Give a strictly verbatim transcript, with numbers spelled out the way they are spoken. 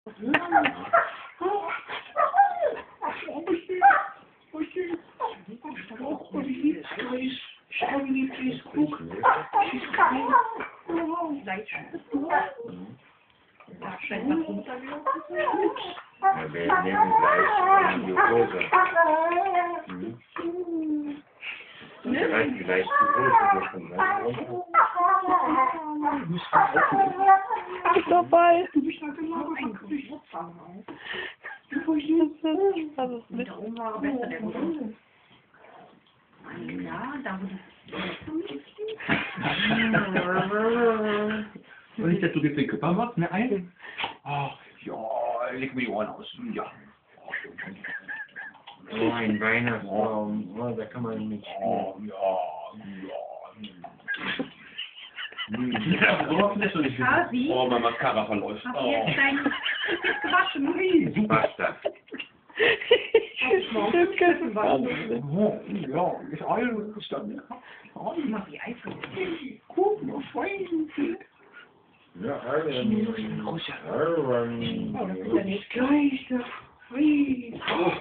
Ja, wir nehmen gleich die Hose. Mhm. Vielleicht, vielleicht die Hose schon, ne? Ist dabei. Du bist halt genau eigentlich Wurzeln auf. Das ist Und der Oma war besser, der Grund. Ja, da wurde Und ich, dass du dir den Körper machst, ne, ein? Ach, ja, leg mir die Ohren aus. Ja. Oh, ein Weihnachtsbaum. Oh, da kann man mit Oh, spielen. ja, ja. Hm. Ja, sowas lässt du nicht Hasi? wissen. Oh, mein Mascara verläuft. Hast du Oh. jetzt dein gewaschen? Basta. Stimmt, Oh, ja, ist alles dann. Mach die Eifel. Guck mal, fein. Ja, alle. Raus, ja. Alle. Oh, das ist ja nicht Gleich, der Fried.